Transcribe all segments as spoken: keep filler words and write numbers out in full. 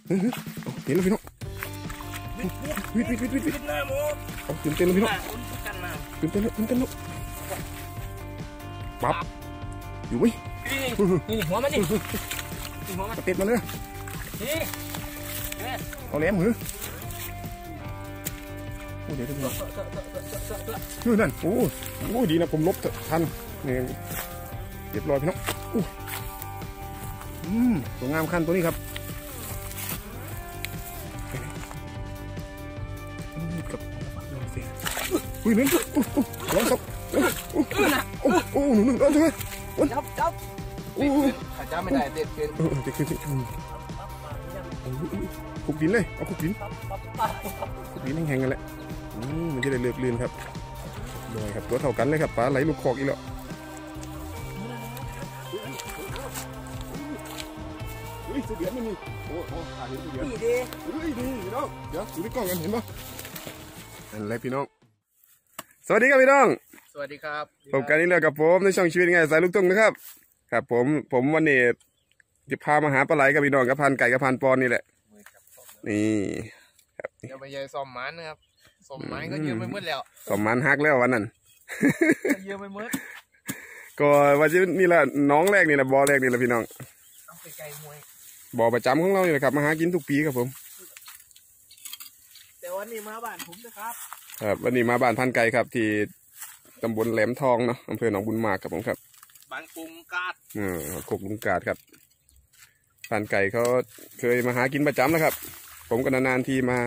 เห็นแล้วพี่น้องวิดวิดวิดวิดวิดเอาตื่นเต้นแล้วพี่น้องตื่นเต้นแล้วตื่นเต้นแล้วปั๊บอยู่ไหมนี่หัวมันนี่หัวมันติดมาเลยเอาแหลมหือโอ้เดี๋ยวพี่น้องคือนั่นโอ้โหดีนะผมลบทันนี่เรียบร้อยพี่น้องอืมสวยงามขั้นตัวนี้ครับอุ้ยหนึ่งร้อนครับโอ้โอ้หนึ่งหนึ่งร้อนใช่ไหมจับจับโอ้ถ้าจับไม่ได้เด็ดเกินเออเด็ดเกินขุกดินเลยเอาขุกดินขุกดินแห้งๆกันแหละมันจะได้เลือกลื่นครับโดยครับตัวเท่ากันเลยครับปลาไหลลูกคอกอีกแล้วเฮ้ยเสือเดือดไม่มีโอ้โหขาเห็นเสือเดือดดีเฮ้ยดีพี่น้องเดี๋ยวดูในกล้องกันเห็นปะนั่นแหละพี่น้องสวัสดีครับพี่น้องสวัสดีครับผมการนี้เลือกกับผมในช่องชีวิตง่ายสายลูกตุ้งนะครับครับผมผมวันนี้จะพามาหาปลาไหลกับพี่น้องกับพันไก่กับพันปอนนี่แหละนี่ครับเดี๋ยวไปยายซ้อมมันนะครับซ้อมมันก็เยอะไปหมดแล้วซ้อมมันฮักแล้ววันนั้นเยอะไปหมดก็วันที่นี่แหละน้องแรกนี่แหละบอแรกนี่แหละพี่น้องต้องไปไกลมวยบอประจำของเรานี่แหละครับมาหากินทุกปีครับผมแต่วันนี้มาบ้านผมนะครับครับวันนี้มาบ้านพันไก่ครับที่ตำบลแหลมทองเนาะอำเภอหนองบุญมากครับผมครับบ้านกรุงกาดอ่าโคกลุงกาดครับพันไก่เขาเคยมาหากินประจำนะครับผมก็นานๆทีมา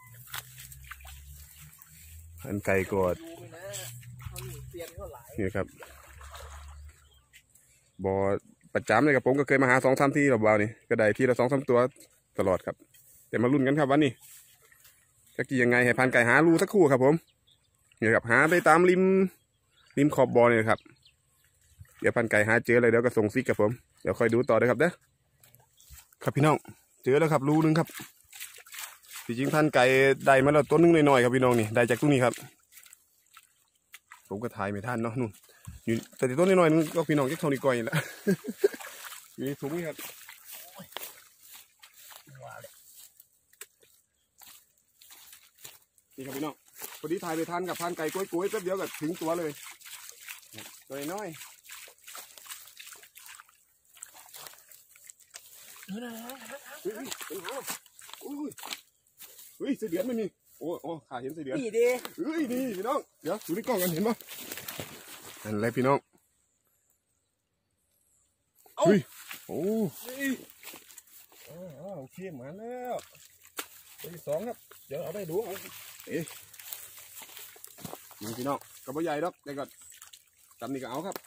พันไก่กอดนี่ครับบอประจำเลยครับผมก็เคยมาหาสองสามทีหรอกบ่าวนี่ก็ได้ทีละสองสามตัวตลอดครับแต่มาลุ้นกันครับวันนี้จะกี่ยังไงให้พันไก่หารูสักคู่ครับผมนี่ครับหาไปตามริมริมขอบบอนี่ครับเดี๋ยวพันไก่หาเจอเลยเดี๋ยวก็ส่งซิกครับผมเดี๋ยวคอยดูต่อเลยครับเด้อครับพี่น้องเจอแล้วครับรูนึงครับจริงๆพันไก่ได้มาแล้วตัวนึงหน่อยๆครับพี่น้องนี่ได้จากตรงนี้ครับผมก็ถ่ายไม่ทันเนาะนู่นอยู่แต่ตัวน้อยๆนึงก็พี่น้องแค่เท่านี้ก่อยแล้วอยู่ในถุงนี่ครับนี่ครับพี่น้องพอดีถ่ายไปทันกับพันไก่กล้วยๆแป๊บเดียวก็ถึงตัวเลยตัวน้อยเฮ้ยเฮ้ยเสือเดือนไม่มีโอ้โอ้ขาเห็นเสือเดือนดีดีเฮ้ยดีพี่น้องเดี๋ยวดูในกล้องกันเห็นปะนั่นแหละพี่น้องเฮ้ยโอ้โอเคมาแล้วตัวที่สองครับเดี๋ยวเอาไปดูเอาเอ๊ะนี่พี่น้องกระบอกใหญ่ดอกแต่ก็จำนี่ก็เอาครับ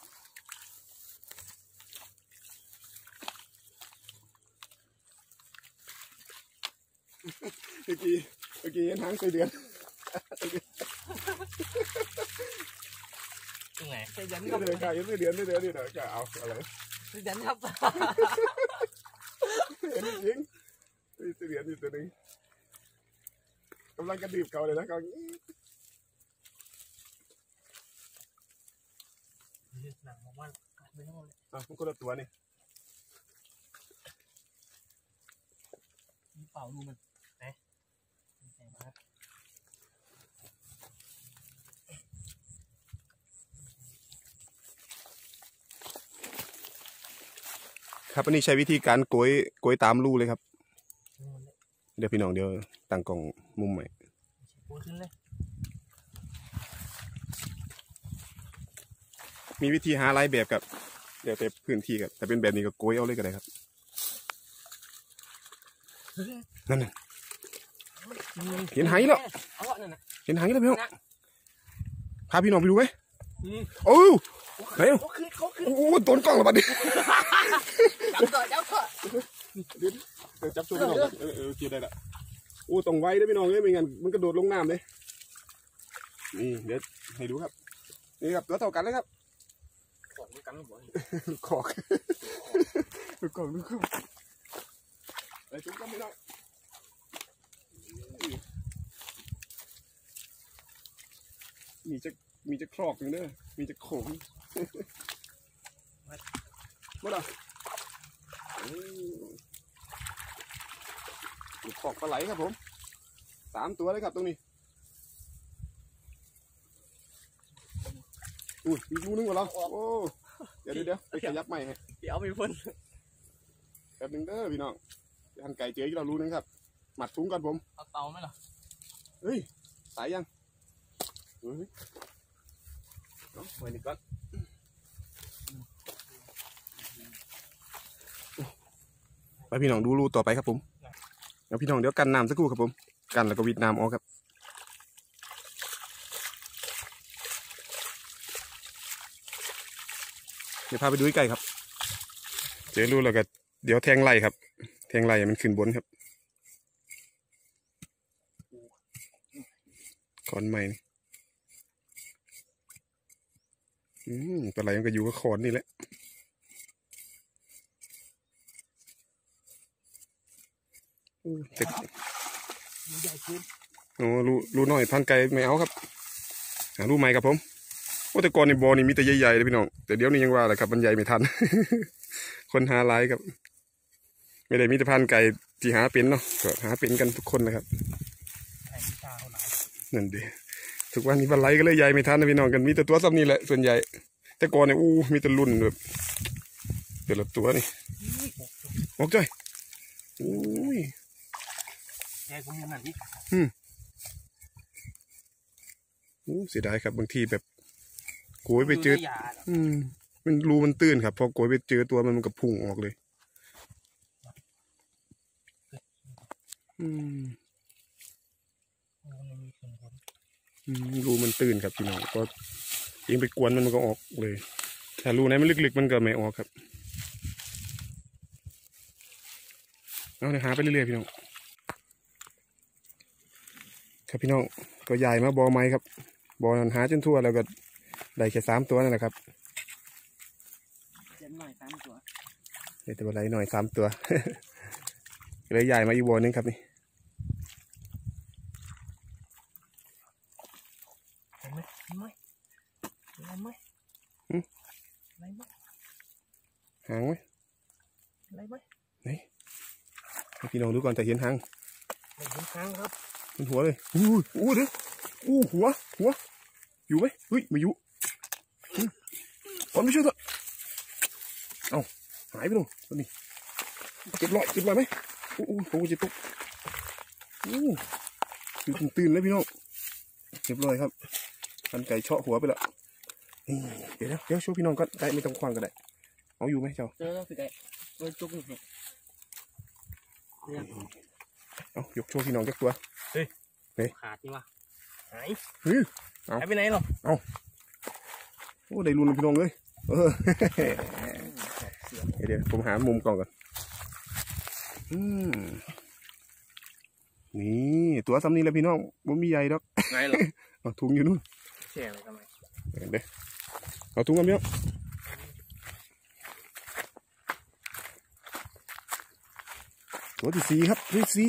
เมื่อกี้เมื่อกี้เห็นหางเสือเดือนไงเสือเดือนก็เดือนไก่เสือเดือนเสือเดือนนี่เดี๋ยวจะเอาอะไรเสือเดือนครับเห็นจริงเสือเดือนอยู่ตัวนึงกำลังกระดิ่งเก่าเลยนะเก่าหนังมันกัดไปทั้งหมดเลยอ่ะมันคนละตัวนี่มีเป่าดูมันไหนใส่มาครับอันนี้ใช้วิธีการโกยโกยตามรูเลยครับเดี๋ยวพี่น้องเดี๋ยวตั้งกล่องมุมใหม่มีวิธีหาลายแบบกับเดี๋ยวแต่พื้นที่กับแต่เป็นแบบนี้ก็โกยเอาเลยก็ได้ครับนั่นน่ะเห็นหายแล้วเห็นหายแล้วพี่น้องพาพี่น้องไปดูไหมโอ้ไหนโอ้โดนกล้องแล้วบัดนี้จับก่อนจับก่อนเดี๋ยวจับตัวพี่น้องเออเออเกี่ยวได้ละโอ้ต้องไว้ได้พี่น้องเลยไม่งั้นมันกระโดดลงน้ำเลยนี่เดี๋ยวให้ดูครับนี่ครับตัวเท่ากันเลยครับขอกกันบ่ขอกขอกดูครับไปจุ๊บกันพี่น้องมีจะมีจะครอกอยู่เนอะมีจะโขงหมดอ่ะหลุดขอกปลาไหลครับผมสามตัวเลยครับตรงนี้อุ้ยมีรูนึงกว่าเราโอ้เดี๋ยวเดี๋ยวเดี๋ยวไปขยับใหม่ให้เดี๋ยวมีพ่นแป๊บนึงเด้อพี่น้องหันไก่เจอที่เรารู้นึงครับหมัดถุงก่อนผมเอาเตาไหมล่ะเฮ้ยสายยังเฮ้ยเอาไว้นี่ก่อนไปพี่น้องดูรูต่อไปครับผมเอาพี่น้องเดี๋ยวกันน้ำสักครู่ครับผมกันแล้วก็วิดน้ำออกครับเดี๋ยวพาไปดูใกล้ครับเจอรูแล้วก็เดี๋ยวแทงไหลครับแทงไหลมันขึ้นบนครับขอนใหม่อืมปลาไหลมันก็อยู่กับขอนนี่แหละเจ็บโอ้รูรูน้อยพันไก่ไม่เอาครับหารูใหม่ครับผมโอ้แต่ก่อนในบ่อนี่มีแต่ใหญ่ๆเลยพี่น้องแต่เดี๋ยวนี้ยังว่าแหละครับมันใหญ่ไม่ทัน คนหาหลายครับไม่ได้มีแต่พันไก่ที่หาเป็นเนาะก็หาเป็นกันทุกคนนะครับนั่นดีทุกวันนี้ปลาไหลก็เลยใหญ่ไม่ทันนะพี่น้องกันมีแต่ตัวซ้ำนี่แหละส่วนใหญ่แต่ก่อนเนี่ยอู้มีแต่รุ่นแบบเดี๋ยวละตัวนี่ออกจ้อยอุ้ยแกก็มีนั่นอีกอืมอู้เสียดายครับบางทีแบบโกยไปเจออืมมันรูมันตื้นครับพอโกยไปเจอตัวมันมันก็พุ่งออกเลยอืมอืมรูมันตื้นครับพี่น้องก็ยิงไปกวนมันมันก็ออกเลยถ้ารูไหนมันลึกๆมันก็ไม่ออกครับเอาเดี๋ยวหาไปเรื่อยๆพี่น้องครับพี่น้องก็ใหญ่มาบอไม้ครับบอนันหาจนทั่วแล้วก็ได้แค่สามตัวนั่นแหละครับเจ็บหน่อยสามตัวได้แต่อะไรหน่อยสามตัว เลยใหญ่มาอีกบอนึงครับนี่เห็นไหมเห็นไหมเห็นไหมไหนไหมหางไหมไหนไหมไหนพี่น้องดูก่อนจะเห็นหางเห็นหางครับเป็นหัวเลยอู้อู้เด้ออู้หัวหัวอยู่ไหมเฮ้ยไม่อยู่ก่อนไม่ช่วยเถอะเอาหายไปลงตัวนี้เก็บลอยเก็บลอยไหมอู้อู้ผมจะตกอู้อยู่ตื่นๆเลยพี่น้องเก็บลอยครับกันไก่เชาะหัวไปแล้วเดี๋ยวเดี๋ยวช่วยพี่น้องก่อนไก่ไม่ต้องคว้างก็ได้เอาอยู่ไหมเจ้าเจอแล้วสิไก่โดนจุกนี่เอายกโชว์พี่น้องจักตัวเฮ้ยเฮ้ยขาดนี่วะหายเฮ้ยหายไปไหนหรอเอาโอ้ได้รุนพี่น้องเลยเออเดี๋ยวผมหามุมก่อนก่อนอืมนี่ตัวซ้ำนี่แหละพี่น้องมันมีใหญ่ดอกไงหรอเอาถุงอยู่นู่นแช่ไว้ทำไมเดี๋ยวเอาถุงกันพี่น้องตัวที่สี่ครับที่สี่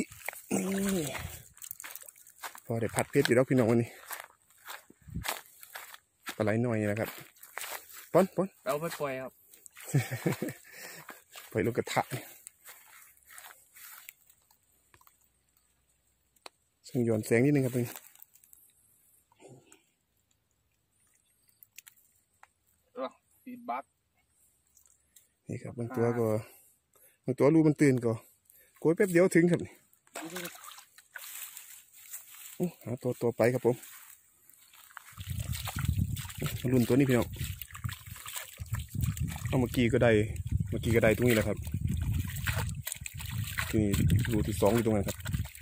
พอได้ผัดเพชรอยู่แล้วพี่น้องวันนี้ปลาไหลหน่อยนะครับป้อนป้อนเอาไปปล่อยครับปล่อยลูกกระทะช่างย้อนแสงนิดนึงครับนี่ฟีดบัคนี่ครับบางตัวก็บางตัวรูมันตื่นก็โกยแป๊บเดียวถึงครับโอ้หาตัวตัวไปครับผมรุ่นตัวนี้พี่น้องเอาเมื่อกี้ก็ได้เมื่อกี้ก็ได้ตรงนี้แหละครับที่รูที่สองอยู่ตรงนั้นครับ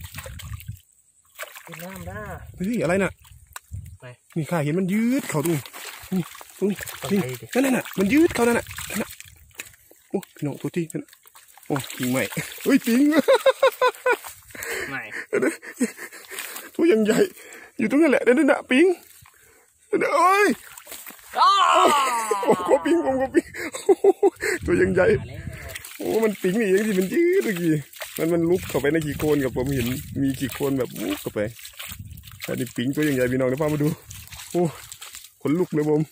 เป็นน้ำได้เฮ้ยอะไรน่ะนี่ข้าเห็นมันยืดเขาตรงนี้นี่ตรงนี้นี่นั่นน่ะมันยืดเขานั่นน่ะนั่นน่ะโอ้พี่น้องตัวที่นั่นโอ้ปิงใหม่เฮ้ยปิงใหม่ตัวยังใหญ่อยู่ตรงนั้นแหละเดี๋ยวน่ะปิงเดี๋ยวเอ้ยโอ้ก็ปิงผมก็ปิงตัวยังใหญ่โอ้มันปิงนี่ยังที่มันยืดเมื่อกี้มันมันลุกเข้าไปในขี้โคลนกับผมเห็นมีขี้โคลนแบบลุกเข้าไปอันนี้ปิงตัวยังใหญ่พี่น้องเดี๋ยวพามาดูโอ้ขนลุกเลยผม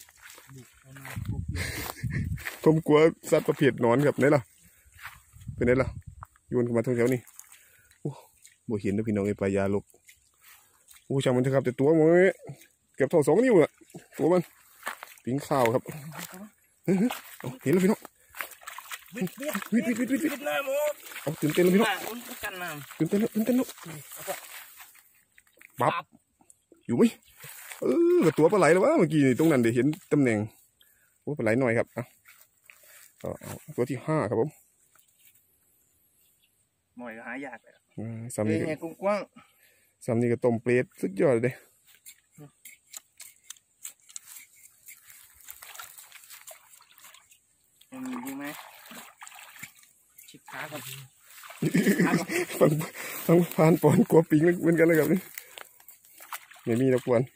ผมกลัวสัตว์ประเภทนอนครับไหนล่ะเป็นไหนล่ะโยนขึ้นมาตรงแถวนี้โอ้บ่เห็นนะพี่น้องไอ้ปลายาลกโอ้ช่างมันเถอะครับแต่ตัวมันเกือบเท่าสองนิ้วอะตัวมันปิ้งข้าวครับเห็นแล้วพี่น้องวิดวิดวิดวิดวิดวิดเอาตื่นเต้นแล้วพี่น้องตื่นเต้นแล้วตื่นเต้นแล้วปั๊บอยู่ไหมเออตัวปลาไหลแล้ววะเมื่อกี้ตรงนั้นเดี๋ยวเห็นตำแหน่งโอ้ปลาไหลหน่อยครับอ่ะเอาตัวที่ห้าครับผมหน่อยก็หายากเลยซ้ำนี่ก็กว้างซ้ำนี่ก็ต้มเปรตสุดยอดเลยยังมีดีไหมชิดขาก่อนฟังฟังพานปอนกลัวปิงเหมือนกันเลยครับนี่ไม่มีตะกวน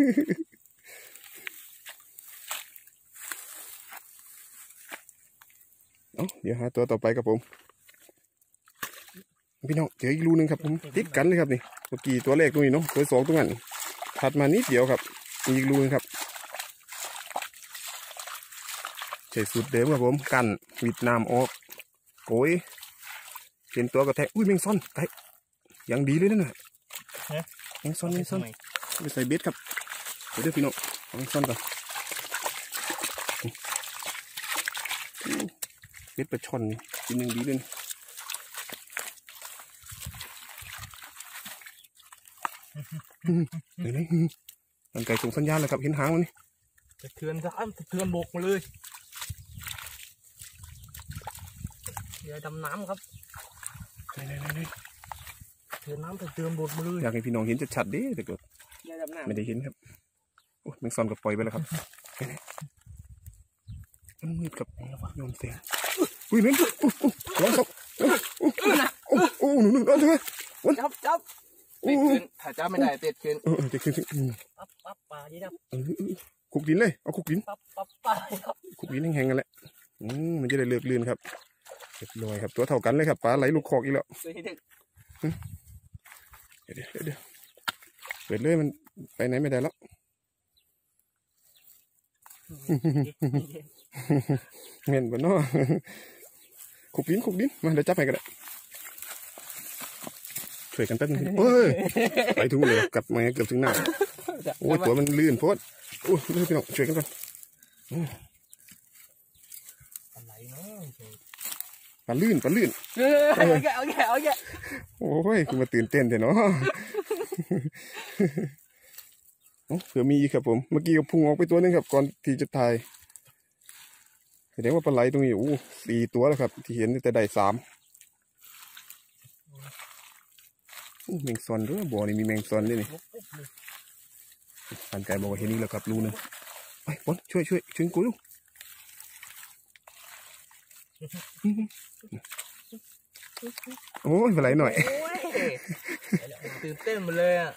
เอาเดี๋ยวหาตัวต่อไปครับผมพี่น้องเจออีกรูนึงครับผมติดกันเลยครับนี่เมื่อกี้ตัวแรกตรงนี้เนาะตัวสองตรงนั้นถัดมานิดเดียวครับอีกรูนึงครับใช้สูตรเดิมครับผมกันวิดน้ำออกโอยเป็นตัวกระแทกอุ้ยแมงซอนไอ้ยังดีเลยนั่นน่ะแมงซอนแมงซอนไปใส่เบ็ดครับเดี๋ยวพี่น้องเอาแมงซอนก่อนเบ็ดปลาช่อนกินยังดีเลยเดี๋ยวนี้ร่างกายส่งสัญญาณเลยครับเห็นหางมันนี่จะเทือนซ้ำจะเทือนบกมาเลยเดี๋ยวดำน้ำครับเทือนน้ำจะเทือนบกมาเลยอยากให้พี่น้องเห็นชัดๆดิแต่ก็ไม่ได้เห็นครับโอ้แมงซอนกับปล่อยไปแล้วครับมันมืดกับโยนเสียงอุ้ยนั่นโอ้โหร้อนสักโอ้โอ้โอ้หนูหนูร้อนใช่ไหมจับจับติดขึ้นถ้าจับไม่ได้ติดขึ้นเออติดขึ้นปั๊บปั๊บปลาดีครับคุกดินเลยเอาคุกดินปั๊บปั๊บปลาครับคุกดินแห้งๆกันแหละอืมมันจะได้เลือกลื่นครับเรียบร้อยครับตัวเท่ากันเลยครับปลาไหลลูกคอกอีกแล้วเดี๋ยวเดี๋ยวเดี๋ยวเปิดเลยมันไปไหนไม่ได้แล้วเห็นบ่เนาะขุกดินขุกดินมาเดี๋ยวจับให้กันเลยช่วยกันแป๊บนึงเฮ้ยไปถึงเลยกลับมาเกือบถึงหน้าโอ้ยตัวมันลื่นโพดโอ้ยลื่นพี่น้องช่วยกันก่อนอะไรเนาะปลาลื่นปลาลื่นเอาแกเอาแกเอาแกโอ้ยคือมาตื่นเต้นเถอะเนาะเผื่อมีครับผมเมื่อกี้ก็พุ่งออกไปตัวนึงครับก่อนที่จะถ่ายแสดงว่าปลาไหลตรงนี้โอ้สี่ตัวแล้วครับที่เห็นแต่ได้สามแมงซอนด้วยบ่อนี่มีแมงซอนด้วยนี่พันไก่บอกว่าเห็นนี่แล้วครับรูนึงไปบอลช่วยช่วยช่วยกูลูกโอ้ยปลาไหลหน่อยตื่นเต้นมาเลยอ่ะ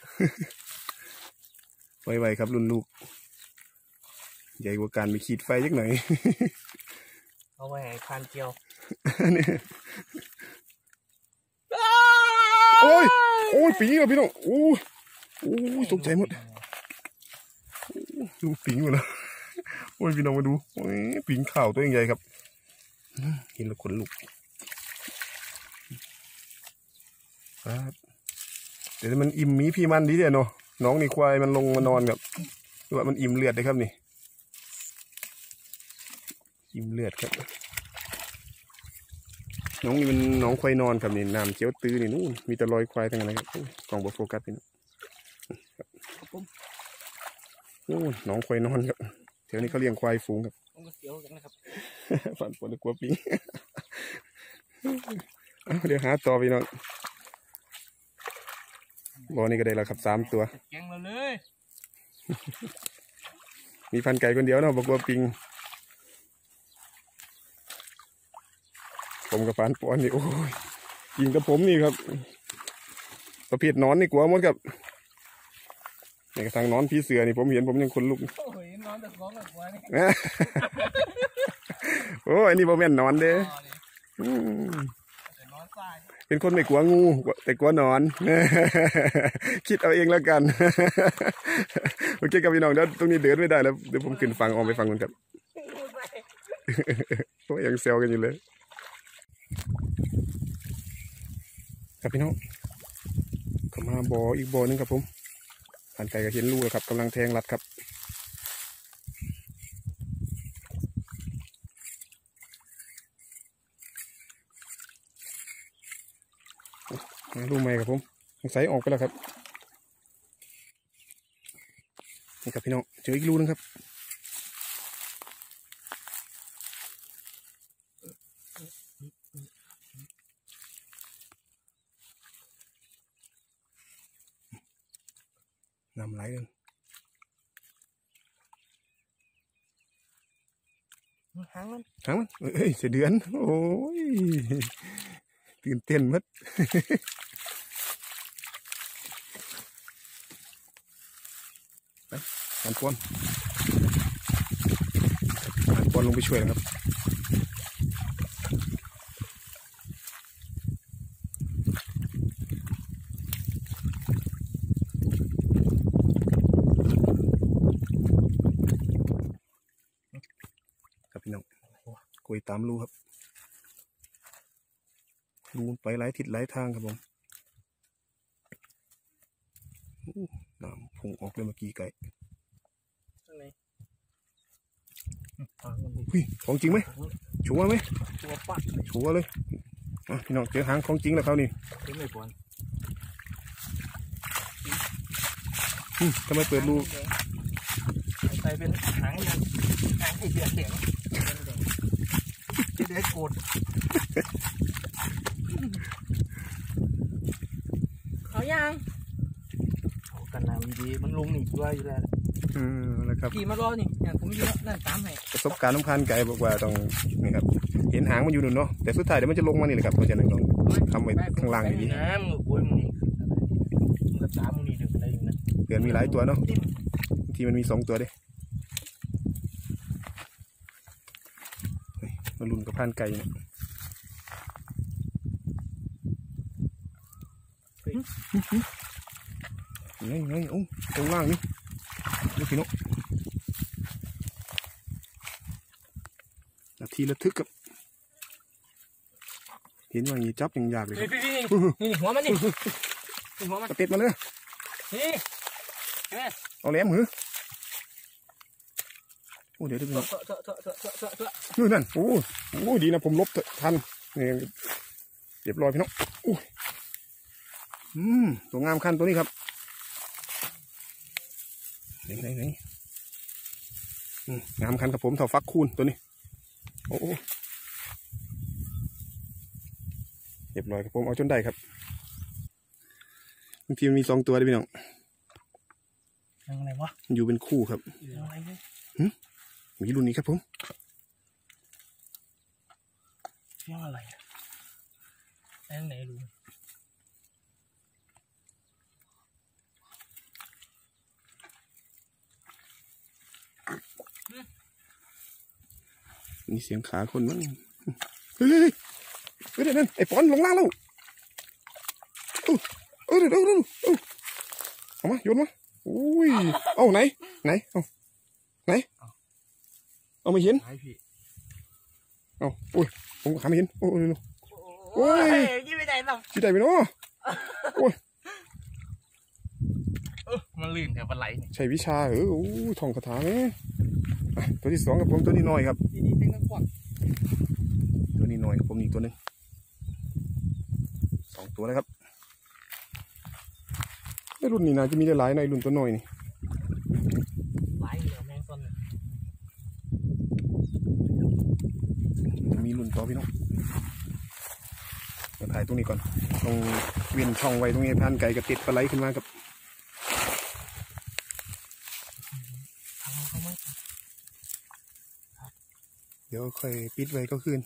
ไวๆครับรุ่นลูกใหญ่กว่าการมีขีดไฟยักหน่อยเอาไว้ให้คานเกี่ยวโอ้ยโอ้ยปีแล้วพี่น้องโอ้ยโอ้ยตกใจหมดดูปีหมดแล้วโอ้ยพี่น้องมาดูโอ้ยปีนข่าวตัวใหญ่ครับเห็นแล้วขนลุกครับเดี๋ยวมันอิ่มมีพี่มันดีเดี๋ยวเนาะน้องนี่ควายมันลงมานอนครับดูว่ามันอิ่มเลือดเลยครับนี่อิ่มเลือดครับน้องนี่มันน้องควายนอนครับนี่น้ำเขียวตื้อนี่นู่นมีแต่รอยควายทั้งนั้นครับกล่องบอโฟกัสนี่โอ้น้องควายนอนครับแถวนี้เขาเลี้ยงควายฝูงครับฝันปวดกลัวปีเดี๋ยวหาต่อไปน้องบ่อนี่ก็ได้แล้วครับสามตัวเก่งเราเลยมีพันไก่คนเดียวเนาะบอกว่าปิงผมกับพันปอนนี่โอ้ยยิงกับผมนี่ครับประเภทนอนนี่กลัวหมดครับในกระทั่งนอนพี่เสือนี่ผมเห็นผมยังขนลุกโอ้ยนอนแต่ของกับกลัวนี่โอ้ยนี่ผมแม่นนอนเด้เป็นคนไม่กลัวงูแต่กลัวนอนคิดเอาเองแล้วกันโอเคครับพี่น้องเดี๋ยวตรงนี้เดินไม่ได้แล้วเดี๋ยวผมขึ้นฟังออกไปฟังกันครับโอ้ยังเซลกันอยู่เลยครับพี่น้องก็มาบ่ออีกบ่อนึงครับผมผ่านไก่ก็เห็นลูกแล้วครับกำลังแทงรัดครับลูกใหม่ครับผมใส่ออกไปแล้วครับนี่ครับพี่น้องเจออีกลูกนึงครับน้ำไหลกันหางมันหางมันเอ้ยเสียเดือนโอ้ยตื่นเต้นมัดไปหันปอนหันปอนลงไปช่วยนะครับพี่น้องกุยตามรูครับรูไปหลายทิศหลายทางครับผมน้ำพุ่งออกเลยเมื่อกี้ไก่หุ้ยของจริงไหมชัวร์ไหมชัวร์ปะชัวร์เลยอ่ะพี่น้องเจอหางของจริงแล้วเขานี่ทำไมเปิดรูใส่เป็นหางยันหางไอเดียเสียงที่ได้โกดเขายังเขากันน้ำดีมันลงหนีด้วยอยู่แล้วอืมนะครับขี่มารอนี่อย่างผมเยอะนั่นตามให้ประสบการณ์สำคัญไก่บอกว่าต้องนี่ครับเห็นหางมันอยู่นู่นเนาะแต่สุดท้ายเดี๋ยวมันจะลงมานี่แหละครับเพราะฉะนั้นต้องทำไว้ข้างล่างอย่างนี้น้ำมือปุ้ยมึงนี่มึงกับสามมึงนี่ดึงอะไรอยู่นะเกินมีหลายตัวเนาะทีมันมีสองตัวดิมาลุ้นกับพานไก่เนี่ยไงไงโอ้ตรงล่างนี่นี่พี่นกนาทีระทึกกับเห็นว่าอย่างนี้จับยังยากเลยนี่หัวมันนี่หัวมันกระเต็ดมาเลยนี่เอาแหลมหือโอ้เดี๋ยวเดี๋ยวนู่นนั่นโอ้โหดีนะผมลบทันนี่เรียบร้อยพี่น้องอู้อืมตัวงามขั้นตัวนี้ครับไหนไหนไหนงามขั้นกับผมเท่าฟักคูณตัวนี้โอ้เรียบร้อยกับผมเอาจนได้ครับบางทีมันมีสองตัวด้วยพี่น้องอะไรวะอยู่เป็นคู่ครับมีรุ่นนี้ครับผมเรื่องอะไรแองไหนรู้มีเสียงขาคนมั้งเฮ้ยเฮ้ยเดี๋ยวนั่นไอ้ปอนลงล่างแล้วเออเออเดี๋ยวเดี๋ยวเดี๋ยวเอามาโยนมาอุ้ยเอาไหนไหนเอาไหนเอาไม่เห็นเอาโอ้ยผมขาไม่เห็นโอ้ยโอ้ยยี่ไม่ได้หรอกยี่ได้ไปเนาะโอ้ยมันลื่นแต่มันไหลใช้วิชาเออโอ้ท่องคาถาไหมตัวที่สองกับผมตัวนี้น้อยครับตัวนี้น้อยกับผมอีกตัวนึงสองตัวเลยครับในรุ่นนี้น่าจะมีได้หลายในรุ่นตัวน้อยนี่หลายเหลือแมงต้นมีรุ่นต่อพี่น้องมาถ่ายตรงนี้ก่อนตรงเวียนช่องไว้ตรงนี้พันไก่กระติดปลาไหลขึ้นมากับเดี๋ยวค่อยปิดไว้ก็คืน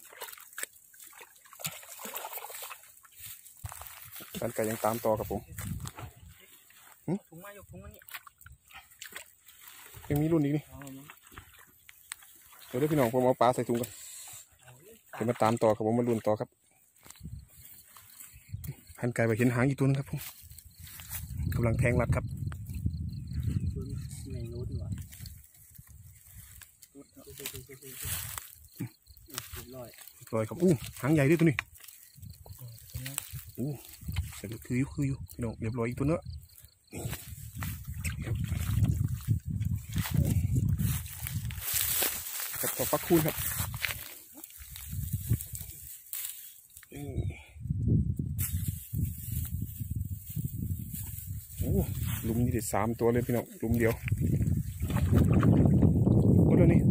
พันไก่ยังตามต่อกับผมถุงมาอยู่ถุงมานี่ยังมีรุ่นอีกนี่เดี๋ยวพี่น้องผมเอาปลาใส่ถุงกันเดี๋ยวมาตามต่อครับผมมาลุ้นต่อครับพันไก่ไปเห็นหางอีกตัวนึงครับผมกำลังแทงรัดครับลอยครับอู้หางใหญ่ด้วยตัวนี้อู้แต่คืออยู่คืออยู่พี่น้องเรียบร้อยอีกตัวเนาะครับต่อฟักคูณครับโอ้ลุมนี่ได้สามตัวเลยพี่น้องลุมเดียวหมดแล้วนี่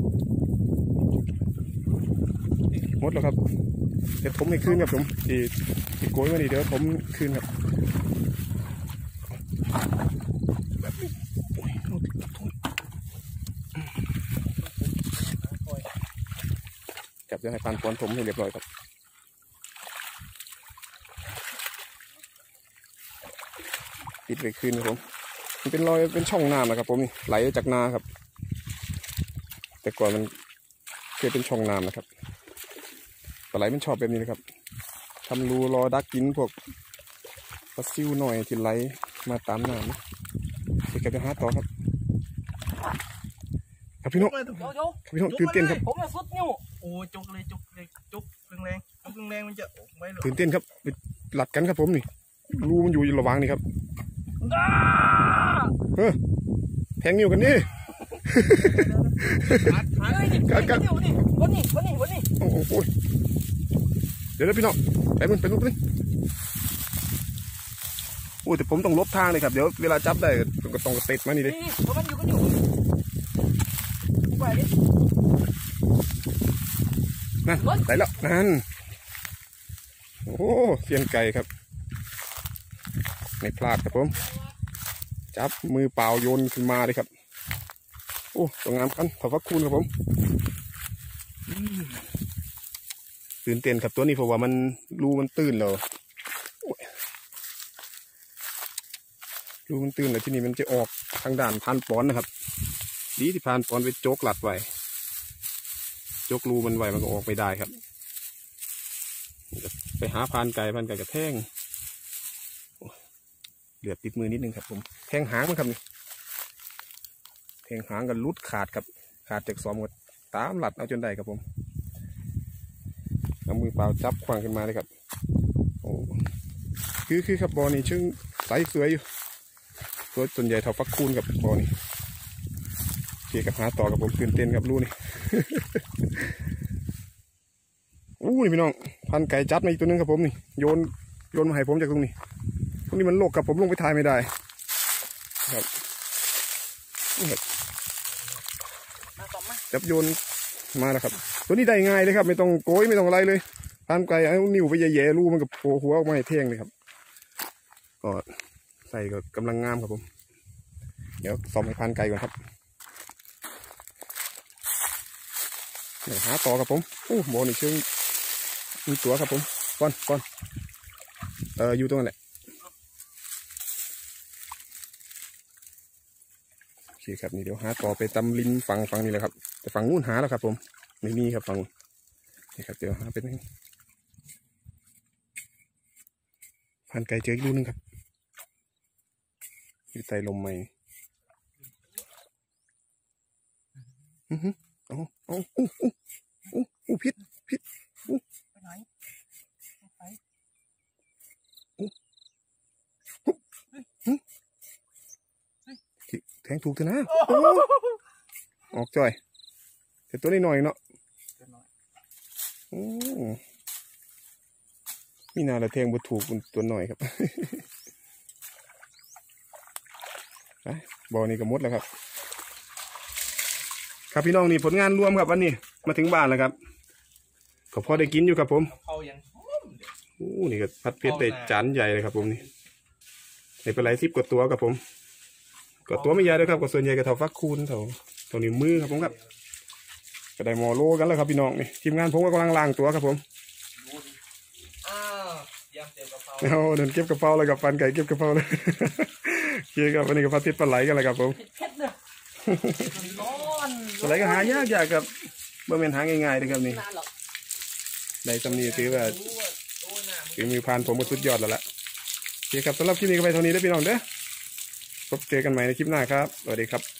หมดแล้วครับเดี๋ยวผมให้คืนครับผมที่ที่โกยมานี่เดี๋ยวผมคืนครับจับจะให้ปานปอนผมให้เรียบร้อยครับปิดไปคืนครับผมมันเป็นรอยเป็นช่องน้ำนะครับผมนี่ไหลจากนาครับแต่ก่อนมันเคยเป็นช่องน้ำนะครับปลาไหลมันชอบแบบนี้นะครับทำรูรอดักกินพวกปลาซิวหน่อยที่ไหลมาตามน้ำนะเดี๋ยวจะหาต่อครับครับพี่นกครับพี่นกตื่นเต้นครับผมมาสุดนิ้วโอ้จุกเลยจุกเลยจุกแรงๆจุกแรงๆมันจะไม่หรอกตื่นเต้นครับหลัดกันครับผมนี่รูมันอยู่ระหว่างนี่ครับเออแทงนิ้วกันนี่กัดกัดวันนี้วันนี้วันนี้วันนี้โอ้โหเดี๋ยวพี่น้องไปมึงไปมึงไปมึงโอ้แต่ผมต้องลบทางเลยครับเดี๋ยวเวลาจับได้ก็ต้องติดมานี่เลยมันอยู่กันอยู่ไปดินั่นได้แล้วนั่นโอ้เสียนไก่ครับไม่พลาดครับผมจับมือเปล่าโยนขึ้นมาเลยครับโอ้สวยงามกันขอบพระคุณครับผมตื่นเต้นครับตัวนี้เพราะว่ามันรูมันตื่นแล้วรูมันตื่นแล้วที่นี่มันจะออกทางด่านพันปอนนะครับดีที่พันปอนไปโจกหลัดไว้โจกรูมันไว้มันก็ออกไม่ได้ครับไปหาพันไก่พันไก่กระแทงเหลือติดมือนิดนึงครับผมแทงหางมันครับนี่แทงหางกันลุดขาดครับขาดจากสองหมดตามหลัดเอาจนได้ครับผมเอามือเปล่าจับขวางขึ้นมาเลยครับโอ้คือคือครับบอนี่ชึ่งใสสวยอยู่ตัวส่วนใหญ่เท่าฟักคูณกับบอนี่เกี่ยวกับหาต่อกับผมตื่นเต้นกับรู้นี่ อู้นี่พี่น้องพันไก่จับมาอีกตัวนึงครับผมนี่โยนโยนมาให้ผมจากตรงนี้ตรงนี้มันโลกกับผมลงไปถ่ายไม่ได้ครับจับโยนมาแล้วครับตัวนี้ได้ง่ายเลยครับไม่ต้องโกยไม่ต้องอะไรเลยพันไก่เอานิ้วไปแย่ๆรูมันกับโผล่หัวออกมาให้เท่งเลยครับก็ใส่ก็กำลังงามครับผมเดี๋ยวซ้อมให้พันไก่ก่อนครับเดี๋ยวหาต่อครับผมโอ้โหนี่เชิงมีตัวครับผมก่อนก่อนเอออยู่ตรงนั้นแหละโอเคครับนี่เดี๋ยวหาต่อไปตำลินฝั่งฝั่งนี้แหละครับแต่ฝั่งนู้นหาแล้วครับผมไม่มีครับฝั่งนี่ครับเดี๋ยวหาเป็นพันไก่เจออีกลูกนึงครับอยู่ใต้ลมใหม่อือฮึเอาเอาอู้อู้อู้อู้พิษพิษอู้ไปไหนไปอู้แทงถูกเถอะนะออกจ่อยแต่ตัวนี้หน่อยเนาะโอ้มีนาละแทงบุถูกตัวหน่อยครับไปบอนี่ก็มดแล้วครับครับพี่น้องนี่ผลงานรวมครับวันนี้มาถึงบ้านแล้วครับก็พอได้กินอยู่ครับผมโอ้นี่ก็พัดเพชรได้จานใหญ่เลยครับผมนี่ในปลาไหลสิบกว่าตัวครับผมก็ตัวไม่ใหญ่ด้วยครับก็ส่วนใหญ่ก็เท่าฟักคูณเท่าเท่านิ้วมือครับผมครับก็ได้มอโลกันแล้วครับพี่น้องนี่ทีมงานผมก็กำลังล้างตัวครับผมอ้าวยังเก็บกระเพราเอาเดินเก็บกระเพราเลยกับฟันไก่เก็บกระเพราเลยโอเคครับวันนี้ก็พัดเพชรปลาไหลกันเลยครับผมปลาไหลก็หายากยากครับเมื่อเป็นหาง่ายๆเลยครับนี่ได้ตำหนิถือว่าถือมือพานผมก็สุดยอดแล้วล่ะโอเคครับสำหรับคลิปนี้ก็ไปเท่านี้ได้พี่น้องเด้อพบเจอกันใหม่ในคลิปหน้าครับสวัสดีครับ